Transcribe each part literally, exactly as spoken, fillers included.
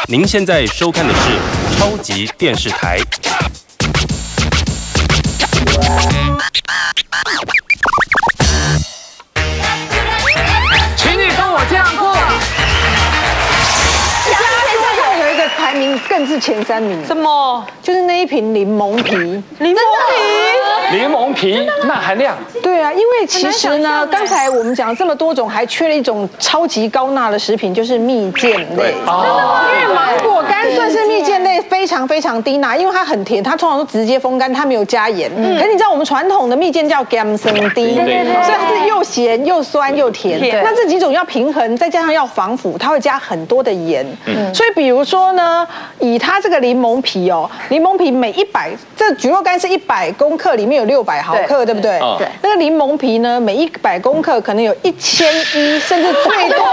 您现在收看的是超级电视台。 请你跟我这样过。 有一个排名更是前三名， 什么？ 就是那一瓶柠檬皮。 柠檬皮，柠檬皮钠含量。 对啊，因为其实呢，刚才我们讲了这么多种，还缺了一种超级高钠的食品，就是蜜饯类。哦，因为芒果干算是蜜饯类非常非常低钠，因为它很甜，它通常都直接风干，它没有加盐。可是你知道我们传统的蜜饯叫 gam 生低，所以它是又咸又酸又甜。那这几种要平衡，再加上要防腐，它会加很多的盐。所以比如说呢，以它这个柠檬皮哦，柠檬皮每一百，这蒟蒻干是一百公克，里面有六百毫克，对不对？对。那个柠檬皮呢，每一百公克可能有一千一，甚至最多。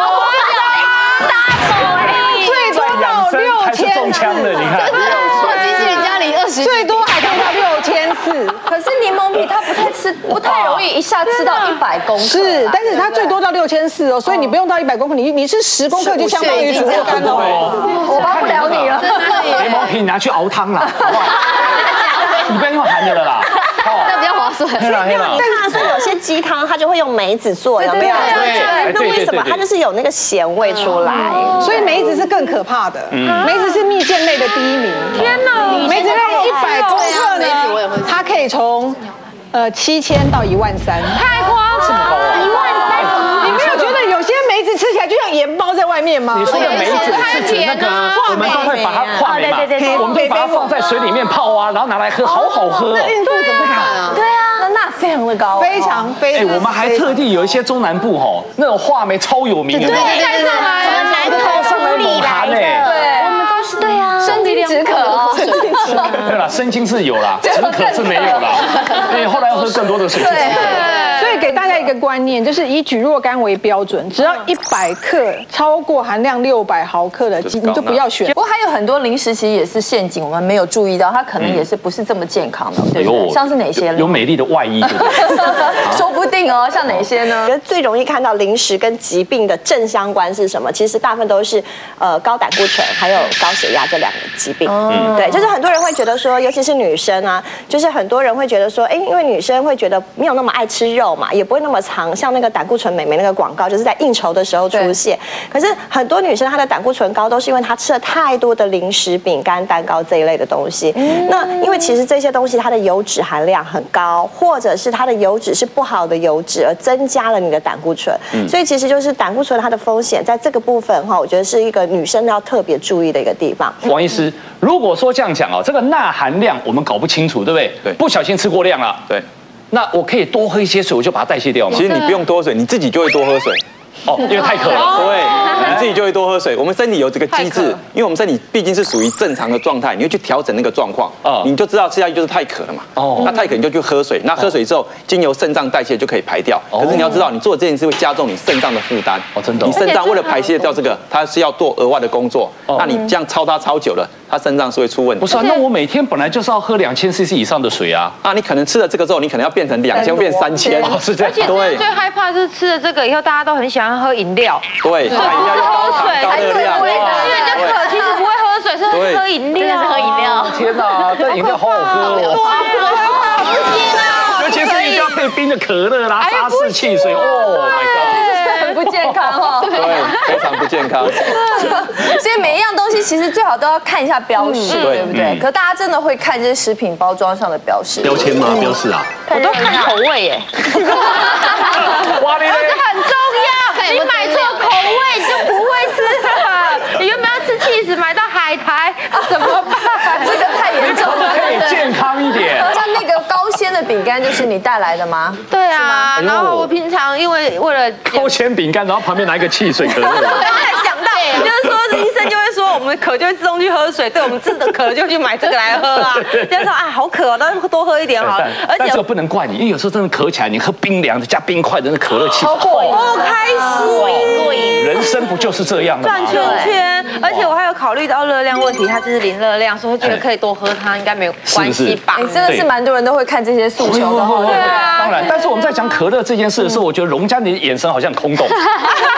最多到六千四， 你看， 我经纪人家里二十， 最多还可以到六千四。 可是柠檬皮它不太吃，不太容易一下吃到一百公克。 是，但是它最多到六千四哦，所以你不用到一百公克，你你是十公克就相当于蒟蒻干哦。 我帮不了你了。 柠檬皮你拿去熬汤啦，好不好？你不要用含的了啦。 那比较划算。 因为你看，说有些鸡汤它就会用梅子做，有没有？ 对。 那为什么它就是有那个咸味出来？ 所以梅子是更可怕的。梅子是蜜饯类的第一名。天哪！梅子类一百公克呢，它可以从呃七千到一万三。 太夸张， 这么高啊！ 一万三， 你没有觉得有些梅子吃起来就像盐包在外面吗？ 你说的梅子是指那个，我们都会把它化梅嘛，我们都把它放在水里面泡啊，然后拿来喝，好好喝哦。 那孕妇怎么看啊？ 对啊，那钠非常的高， 非常非常。 哎，我们还特地有一些中南部吼，那种话梅超有名的， 对对对对， 靠上来猛含哎， 对，我们都是对啊，生津止渴哦。 对啦，生津是有啦，止渴是没有啦，因为后来要喝更多的水。 所以给大家一个观念，就是以蒟蒻干为标准，只要一百克超过含量六百毫克的鸡，你就不要选。 不过还有很多零食其实也是陷阱，我们没有注意到，它可能也是不是这么健康的，对不对？像是哪些？ 有美丽的外衣，对不对？ 说不定哦，像哪些呢？ 我觉得最容易看到零食跟疾病的正相关是什么？其实大部分都是呃高胆固醇还有高血压这两个疾病。嗯，对，就是很多人会觉得说，尤其是女生啊，就是很多人会觉得说，哎，因为女生会觉得没有那么爱吃肉嘛，也不会那么常像那个胆固醇美眉那个广告，就是在应酬的时候出现。可是很多女生她的胆固醇高，都是因为她吃了太多的零食、饼干、蛋糕这一类的东西。嗯、那因为其实这些东西它的油脂含量很高，或者是它的油脂是不好的油脂，而增加了你的胆固醇。嗯、所以其实就是胆固醇它的风险，在这个部分哈，我觉得是一个女生要特别注意的一个地方。 王医师，如果说这样讲哦，这个钠含量我们搞不清楚，对不对？ 对， 不小心吃过量了。 对。 那我可以多喝一些水，我就把它代谢掉吗？ 其实你不用多喝水，你自己就会多喝水。 哦，因为太渴了。 对，你自己就会多喝水。我们身体有这个机制，因为我们身体毕竟是属于正常的状态，你会去调整那个状况，哦，你就知道吃下去就是太渴了嘛。哦，那太渴你就去喝水，那喝水之后经由肾脏代谢就可以排掉。可是你要知道，你做这件事会加重你肾脏的负担。哦，真的。你肾脏为了排泄掉这个，它是要做额外的工作。那你这样操它操久了，它肾脏是会出问题。 不是啊，那我每天本来就是要喝两千 C C 以上的水啊。 啊，你可能吃了这个之后，你可能要变成两千变三千。 哦，是这样。 而且最害怕是吃了这个以后，大家都很喜欢喝饮料。 对，饮料要高糖高热量， 因为人家渴，其实不会喝水，是喝饮料，是喝饮料。 天哪，这饮料好好喝哦！尤其是一定要配冰的可乐啦、沙士汽水，哦 ，My God， 很不健康哦。 对，非常不健康。 所以每一样东西其实最好都要看一下标示，对不对？可大家真的会看这些食品包装上的标识、 标签吗？标示啊？ 我都看口味耶。 哇，你这很重要，你买错口味你就不会吃了。你原本要吃起司，买到海苔，怎么办？ 这个太严重了。 可以健康一点。 像那个高纤的饼干就是你带来的吗？ 对啊，然后我平常因为为了高纤饼干，然后旁边拿一个汽水可乐。 才想到，就是说医生就会说我们渴就会自动去喝水，对我们自的渴就去买这个来喝啊。就说啊好渴哦，那多喝一点好了。 而且这个不能怪你，因为有时候真的渴起来，你喝冰凉的加冰块的那可乐气， 好过瘾，好开心。 人生不就是这样的吗？ 转圈圈，而且我还有考虑到热量问题，它就是零热量，所以觉得可以多喝它，应该没有关系吧？ 你真的是蛮多人都会看这些诉求的， 对啊。 当然，但是我们在讲可乐这件事的时候，我觉得荣家你的眼神好像很空洞。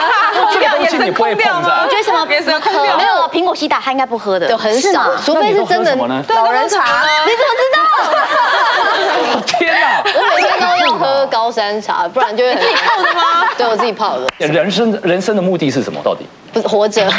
这个东西你不会碰的。 我觉得什么别说空调没有苹果西打他应该不喝的， 对，很少，除非是真的。 老人茶， 你怎么知道？ 天哪！ 我每天都要喝高山茶，不然就会很。自己泡的吗？对，我自己泡的。 人生人生的目的是什么？到底？ 不是活着。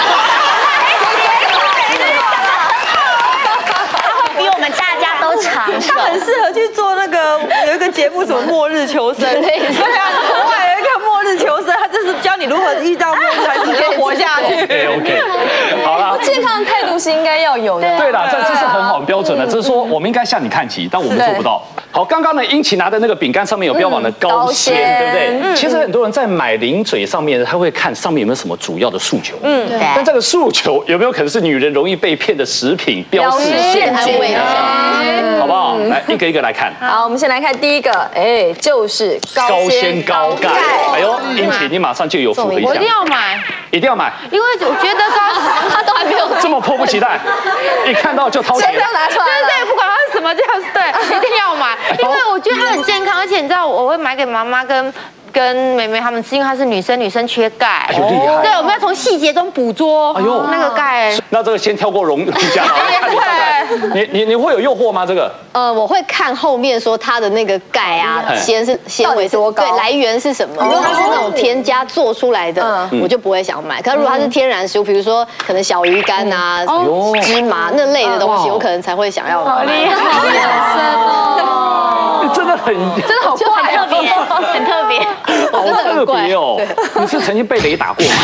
比我们大家都长寿。 他很适合去做那个有一个节目，什么末日求生。对啊，国外有一个末日求生，他就是教你如何遇到末日还是可以活下去。 OK， 好了， 健康的态度是应该要有的。 对了，这这是很好的标准的，只是说我们应该向你看齐，但我们做不到。好，刚刚呢，英奇拿的那个饼干上面有标榜的高纤，对不对？其实很多人在买零嘴上面，他会看上面有没有什么主要的诉求。嗯，对。但这个诉求有没有可能是女人容易被骗的食品标示陷阱？好不好？来一个一个来看。 好，我们先来看第一个，哎，就是高纤高钙。 哎呦，英奇，你马上就有符合一项。 我一定要买， 一定要买， 因为我觉得高他都还没有这么迫不及待，一看到就掏钱， 先要拿出来。 对对，不管它是什么，这样对，一定要买，因为我觉得它很健康，而且你知道我会买给妈妈跟。跟妹妹她们吃，因为她是女生，女生缺钙。 哎呦厉害！ 对，我们要从细节中捕捉。哎呦，那个钙。 那这个先跳过容容家，你你你会有诱惑吗？这个？ 呃，我会看后面说它的那个钙啊、纤是纤维多高，对，来源是什么？如果它是那种添加做出来的，我就不会想买。可是如果它是天然食物，比如说可能小鱼干啊、芝麻那类的东西，我可能才会想要买。 厉害，养生哦， 真的很真的好怪， 特别，很特别。 好特别哦！你是曾经被雷打过吗？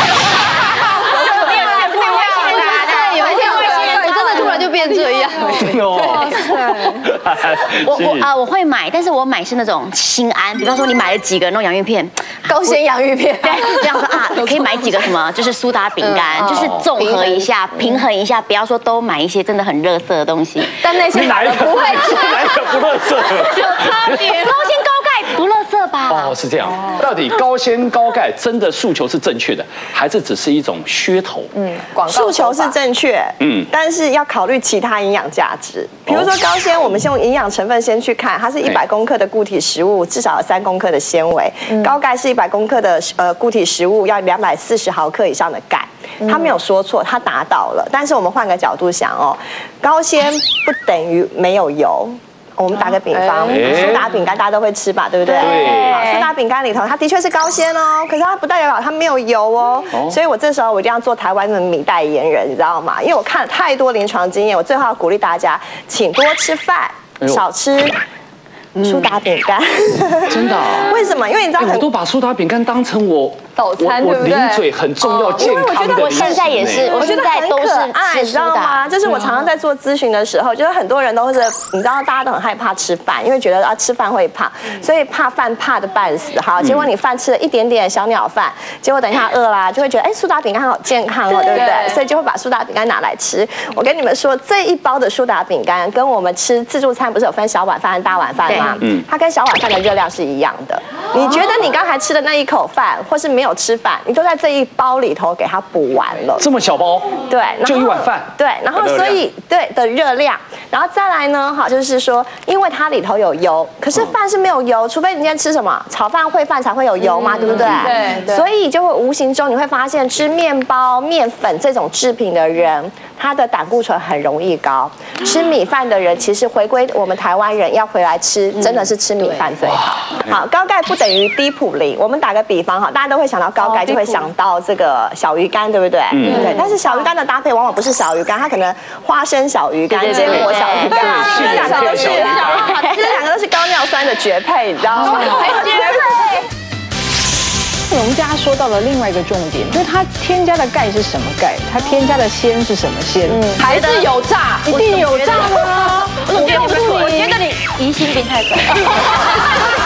有一天我真的突然就变这样， 真的哦！ 我我啊我会买，但是我买是那种心安，比方说你买了几个那种洋芋片， 高纤洋芋片， 对，这样说啊，可以买几个什么，就是苏打饼干，就是综合一下，平衡一下，不要说都买一些真的很垃圾的东西。 但那些哪一个不会吃，哪一个不垃圾？ 有差别，高纤高钙不垃圾吧？ 哦，是这样。到底高纤高钙真的诉求是正确的，还是只是一种噱头？ 嗯，诉求是正确，嗯，但是要考虑其他营养价值。比如说高纤，我们先用营养成分先去看，它是一百公克的固体食物，至少有三公克的纤维；高钙是一百公克的呃固体食物，要两百四十毫克以上的钙。他没有说错，他达到了。但是我们换个角度想哦，高纤不等于没有油。我们打个比方，苏打饼干大家都会吃吧，对不对？ 对。 苏打饼干里头，它的确是高纤哦，可是它不代表它没有油哦。所以我这时候我一定要做台湾的米代言人，你知道吗？因为我看了太多临床经验，我最后要鼓励大家，请多吃饭，少吃苏打饼干。 真的？ 为什么？因为你知道， 我都把苏打饼干当成我早餐， 我对不对？ 零嘴很重要健康的。 我现在也是，我现在都是爱，你知道吗？就是我常常在做咨询的时候，就是很多人都是，你知道，大家都很害怕吃饭，因为觉得啊吃饭会胖，所以怕饭怕的半死。好，结果你饭吃了一点点小鸟饭，结果等一下饿啦，就会觉得哎苏打饼干好健康哦，对不对？所以就会把苏打饼干拿来吃。我跟你们说，这一包的苏打饼干跟我们吃自助餐不是有分小碗饭和大碗饭吗？嗯，它跟小碗饭的热量是一样的。你觉得你刚才吃的那一口饭，或是没有吃饭，你都在这一包里头给它补完了。 这么小包？ 对， 就一碗饭。 对，然后所以对的热量，然后再来呢，哈，就是说，因为它里头有油，可是饭是没有油，除非你今天吃什么炒饭烩饭才会有油嘛，对不对？对。所以就会无形中你会发现，吃面包、面粉这种制品的人，他的胆固醇很容易高。吃米饭的人，其实回归我们台湾人要回来吃，真的是吃米饭最好。好，高钙不等于低普林。我们打个比方哈，大家都会想到高钙，就会想到这个小鱼干，对不对？嗯。对。但是小鱼干的搭配往往不是小鱼干，它可能花生小鱼干、坚果小鱼干，这两个都是，这两个都是高尿酸的绝配，你知道吗？绝配。 农家说到了另外一个重点，就是它添加的钙是什么钙，它添加的纤是什么纤， 还是有诈？ 一定有诈吗？ 我觉得你疑心病太重。